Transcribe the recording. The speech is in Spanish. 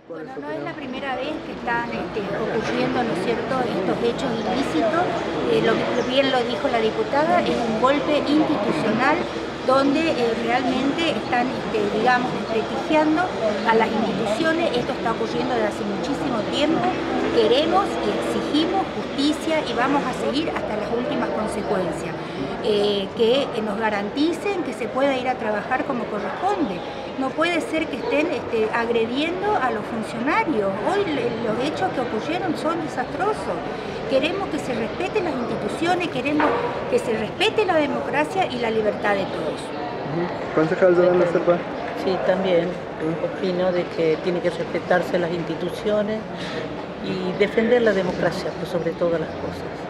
Bueno, no es la primera vez que están ocurriendo, ¿no es cierto?, estos hechos ilícitos. Bien lo dijo la diputada, es un golpe institucional donde realmente están, digamos, desprestigiando a las instituciones. Esto está ocurriendo desde hace muchísimo tiempo. Queremos y exigimos justicia y vamos a seguir hasta las últimas consecuencias. Que nos garanticen que se pueda ir a trabajar como corresponde. No puede ser que estén agrediendo a los funcionarios. Hoy los hechos que ocurrieron son desastrosos. Queremos que se respeten las instituciones, queremos que se respete la democracia y la libertad de todos. Concejal Yolanda Serpa. Sí, también opino de que tiene que respetarse las instituciones y defender la democracia por sobre todas las cosas.